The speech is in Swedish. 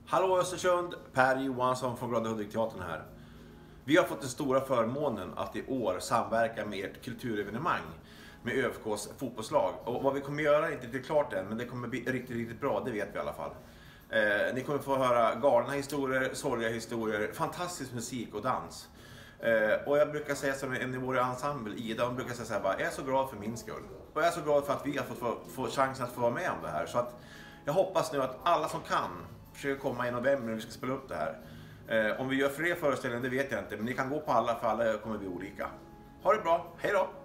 Hallå Östersund, Per Johansson från Glada Hudik-teatern här. Vi har fått den stora förmånen att i år samverka med ert kulturevenemang med ÖFKs fotbollslag. Och vad vi kommer göra är inte riktigt klart än, men det kommer bli riktigt bra, det vet vi i alla fall. Ni kommer få höra galna historier, sorgliga historier, fantastisk musik och dans. Och jag brukar säga som en i vår ensemble, Ida, hon brukar säga så här bara, jag är så glad för min skull. Och jag är så glad för att vi har fått chansen att få vara med om det här. Så att jag hoppas nu att alla som kan försöker komma i november när vi ska spela upp det här. Om vi gör fler föreställningar, det vet jag inte, men ni kan gå på alla, för alla kommer bli olika. Ha det bra, hej då!